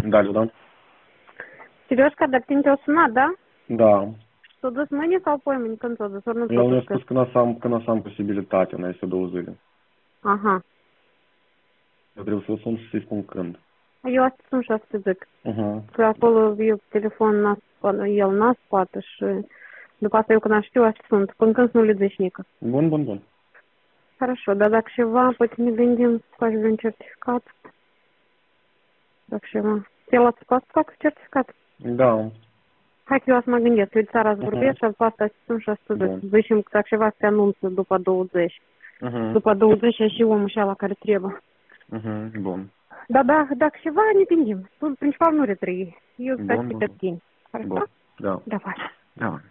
Da, Luda? Serioșca, dar tine te-o sunat, da? Da. S-o dus mâine sau poimâine? Când s-o dus? Ori nu El s-o mi-a dus? spus că n-o să am posibilitate în aceste 2 zile. Aha. Eu trebuie să-l sun și să-i spun când. Eu asta sunt și asta zic. Că Uh-huh. acolo eu pe telefon el n-a spate și după asta eu când știu asta sunt. Până când să nu le zici nică. Bun. Хорошо, dar dacă ceva, poate ne gândim să faci vreun certificat. Dacă ceva. El a scos certificat? Da. Hai că eu să mă gândesc. Eu țara îți vorbesc și după asta sunt și asta zic. Bun. Zicem că dacă ceva se anunță după 20. După 20 și omul și ala care trebuie. Bun. Da, dacă ceva ne gândim. Tu, principal, nu retrăi. Eu Bun, stau bun. pe tine. Bun. Da. Давай. Da.